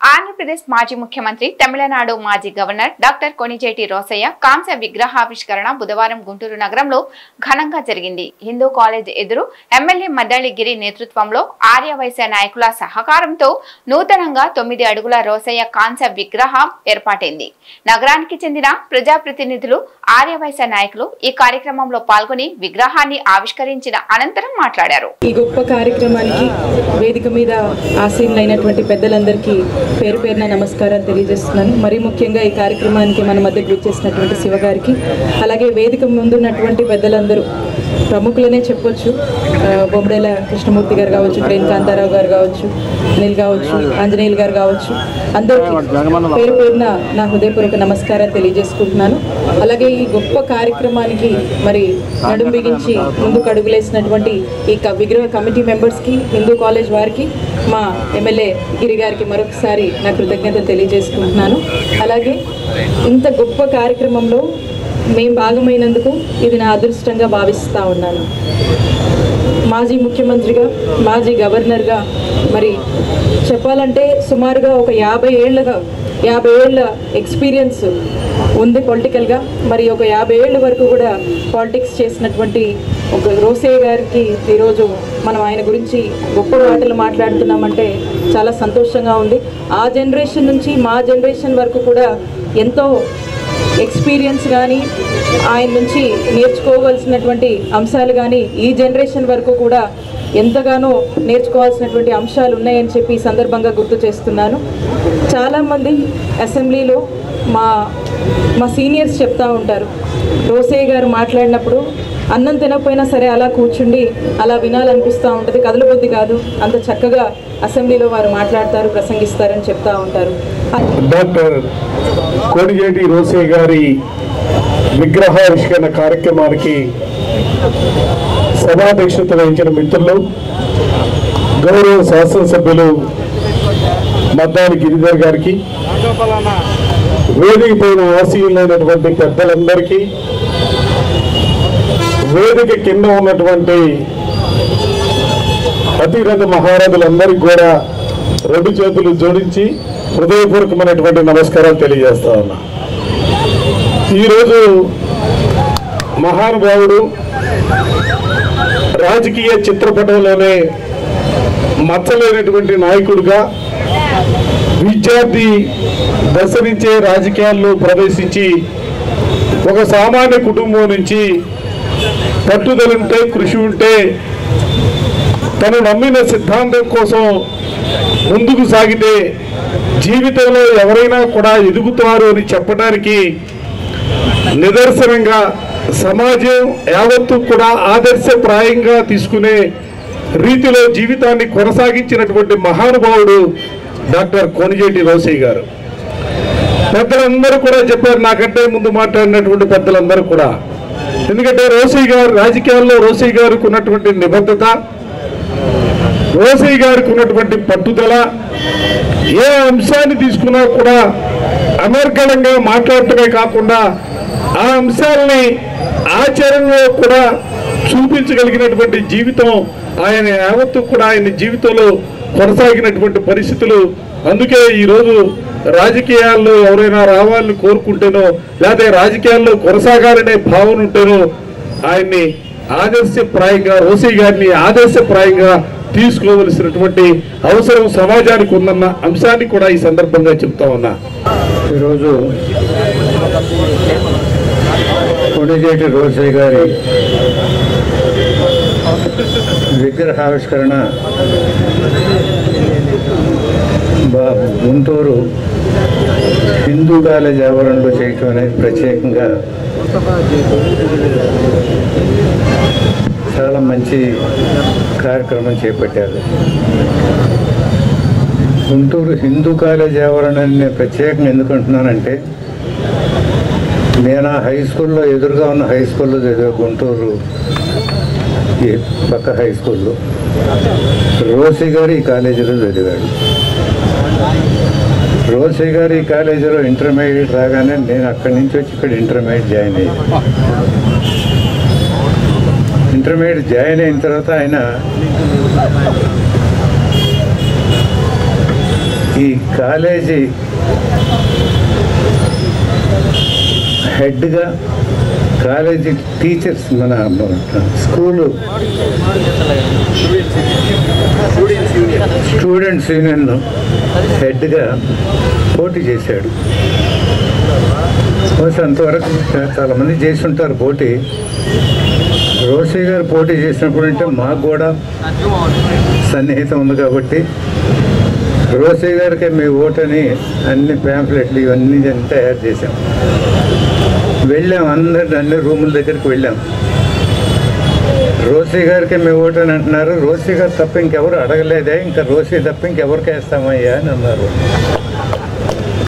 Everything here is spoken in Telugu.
ఆంధ్రప్రదేశ్ మాజీ ముఖ్యమంత్రి, తమిళనాడు మాజీ గవర్నర్ డాక్టర్ కొణిజేటి రోసయ్య కాంస్య విగ్రహావిష్కరణ బుధవారం గుంటూరు నగరంలో ఘనంగా జరిగింది. హిందూ కాలేజ్ ఎదురు ఎమ్మెల్యే మద్దాళిగిరి నేతృత్వంలో ఆర్యవైశ్య నాయకుల సహకారంతో నూతనంగా 9 అడుగుల రోసయ్య కాంస్య విగ్రహం ఏర్పాటైంది. నగరానికి చెందిన ప్రజాప్రతినిధులు, ఆర్యవైశ్య నాయకులు ఈ కార్యక్రమంలో పాల్గొని విగ్రహాన్ని ఆవిష్కరించిన అనంతరం మాట్లాడారు. ఈ గొప్ప కార్యక్రమానికి వేదిక మీద ఆసీనులైనటువంటి పెద్దలందరికీ పేరు పేరున నమస్కారాలు తెలియజేస్తున్నాను. మరీ ముఖ్యంగా ఈ కార్యక్రమానికి మన మధ్యకు వచ్చేసినటువంటి శివ గారికి, అలాగే వేదిక ముందున్నటువంటి పెద్దలందరూ ప్రముఖులనే చెప్పొచ్చు. బొమ్మడేల కృష్ణమూర్తి గారు కావచ్చు, ప్రేమ్ కాంతారావు గారు కావచ్చు, అనిల్ కావచ్చు, ఆంజనేయులు గారు కావచ్చు, అందరికీ పేరు పేరున నా హృదయపూర్వక నమస్కారాలు తెలియజేసుకుంటున్నాను. అలాగే ఈ గొప్ప కార్యక్రమానికి మరి నడుం బిగించి ముందుకు అడుగులేసినటువంటి ఈ విగ్రహ కమిటీ మెంబర్స్కి, హిందూ కాలేజ్ వారికి, మా ఎమ్మెల్యే గిరి గారికి మరొకసారి నా కృతజ్ఞతలు తెలియజేసుకుంటున్నాను. అలాగే ఇంత గొప్ప కార్యక్రమంలో మేము భాగమైనందుకు ఇది నా అదృష్టంగా భావిస్తూ ఉన్నాను. మాజీ ముఖ్యమంత్రిగా, మాజీ గవర్నర్గా మరి చెప్పాలంటే సుమారుగా ఒక 50 ఏళ్ళ ఎక్స్పీరియన్స్ ఉంది పొలిటికల్గా. మరి ఒక 50 ఏళ్ళ వరకు కూడా పాలిటిక్స్ చేసినటువంటి ఒక రోసయ్య గారికి ఈరోజు మనం ఆయన గురించి గొప్ప మాటలు మాట్లాడుతున్నామంటే చాలా సంతోషంగా ఉంది. ఆ జనరేషన్ నుంచి మా జనరేషన్ వరకు కూడా ఎంతో ఎక్స్పీరియన్స్ కానీ, ఆయన నుంచి నేర్చుకోవాల్సినటువంటి అంశాలు కానీ, ఈ జనరేషన్ వరకు కూడా ఎంతగానో నేర్చుకోవాల్సినటువంటి అంశాలు ఉన్నాయని చెప్పి ఈ సందర్భంగా గుర్తు చేస్తున్నాను. చాలామంది అసెంబ్లీలో మా సీనియర్స్ చెప్తూ ఉంటారు, రోసయ్య గారు మాట్లాడినప్పుడు అన్నం తినకపోయినా సరే అలా కూర్చుండి అలా వినాలనిపిస్తూ ఉంటుంది, కదలబుద్ధి కాదు, అంత చక్కగా అసెంబ్లీలో వారు మాట్లాడతారు, ప్రసంగిస్తారని చెప్తూ ఉంటారు. డాక్టర్ కొణిజేటి రోసయ్య గారి విగ్రహావిష్కరణ కార్యక్రమానికి సభాధ్యక్షత వహించిన మిత్రులు, గౌరవ శాసనసభ్యులు మద్దాలి గిరిధర్ గారికి, వేదిక పైన ఆసీనులైనటువంటి పెద్దలందరికీ, వేదిక కింద ఉన్నటువంటి అతిరథ మహారథులందరికీ కూడా 2 చేతులు జోడించి హృదయపూర్వకమైనటువంటి నమస్కారాలు తెలియజేస్తా ఉన్నా. ఈరోజు మహానుభావుడు రాజకీయ చిత్రపటంలోనే మచ్చలేనటువంటి నాయకుడిగా, విద్యార్థి దశ నుంచే రాజకీయాల్లో ప్రవేశించి ఒక సామాన్య కుటుంబం నుంచి పట్టుదల ఉంటే, కృషి ఉంటే, తను నమ్మిన సిద్ధాంతం కోసం ముందుకు సాగితే జీవితంలో ఎవరైనా కూడా ఎదుగుతారు అని చెప్పడానికి నిదర్శనంగా సమాజం యావత్తు కూడా ఆదర్శప్రాయంగా తీసుకునే రీతిలో జీవితాన్ని కొనసాగించినటువంటి మహానుభావుడు డాక్టర్ కొణిజేటి రోసయ్య గారు. పెద్దలందరూ కూడా చెప్పారు, నాకంటే ముందు మాట్లాడినటువంటి పెద్దలందరూ కూడా. ఎందుకంటే రోసయ్య గారు రాజకీయాల్లో రోసయ్య గారికి ఉన్నటువంటి నిబద్ధత, రోసయ్య గారికి ఉన్నటువంటి పట్టుదల, ఏ అంశాన్ని తీసుకున్నా కూడా అనర్గళంగా మాట్లాడటమే కాకుండా ఆ అంశాలని ఆచరణలో కూడా చూపించగలిగినటువంటి జీవితం ఆయన యావత్తు కూడా ఆయన జీవితంలో కొనసాగినటువంటి పరిస్థితులు. అందుకే ఈరోజు రాజకీయాల్లో ఎవరైనా రావాలని కోరుకుంటేనో, లేకపోతే రాజకీయాల్లో కొనసాగాలనే భావన ఉంటేనో ఆయన్ని ఆదర్శప్రాయంగా, రోసయ్య గారిని ఆదర్శప్రాయంగా తీసుకోవలసినటువంటి అవసరం సమాజానికి ఉందన్న అంశాన్ని కూడా ఈ సందర్భంగా చెప్తా ఉన్నా. ఈరోజు కొణిజేటి రోసయ్య గారి విగ్రహావిష్కరణ గుంటూరు హిందూ కాలేజ్ ఆవరణలో చేయటం అనేది ప్రత్యేకంగా చాలా మంచి కార్యక్రమం చేపట్టారు. గుంటూరు హిందూ కాలేజ్ ఆవరణని నేను ప్రత్యేకంగా ఎందుకు అంటున్నానంటే, నేను ఆ హై స్కూల్లో ఎదురుగా ఉన్న హై స్కూల్లో చదివా, గుంటూరు పక్క హై స్కూల్లో. రోసయ్య గారు ఈ కాలేజీలో చదివాడు. రోసయ్య గారు ఈ కాలేజీలో ఇంటర్మీడియట్ రాగానే నేను అక్కడి నుంచి వచ్చి ఇక్కడ ఇంటర్మీడియట్ జాయిన్ అయ్యాను. ఇంటర్మీడియట్ జాయిన్ అయిన తర్వాత ఆయన ఈ కాలేజీ హెడ్గా కాలేజీ టీచర్స్ మన స్కూలు స్టూడెంట్స్ యూనియన్ హెడ్గా పోటీ చేశాడు. అంతవరకు చాలామంది చేసి ఉంటారు పోటీ. రోసయ్య గారు పోటీ చేసినప్పుడు అంటే మాకు కూడా సన్నిహితం ఉంది కాబట్టి రోసయ్య గారికి మీ ఓటని అన్ని ప్యాంప్లెట్లు ఇవన్నీ తయారు చేశాం. వెళ్ళాం, అన్ని రూముల దగ్గరికి వెళ్ళాం. రోసయ్య గారికి మీ ఓటు అని అంటున్నారు. రోసయ్య గారు తప్ప ఇంకెవరు అడగలేదే, ఇంకా రోసయ్య తప్ప ఇంకెవరికి వేస్తామయ్యా అని అన్నారు.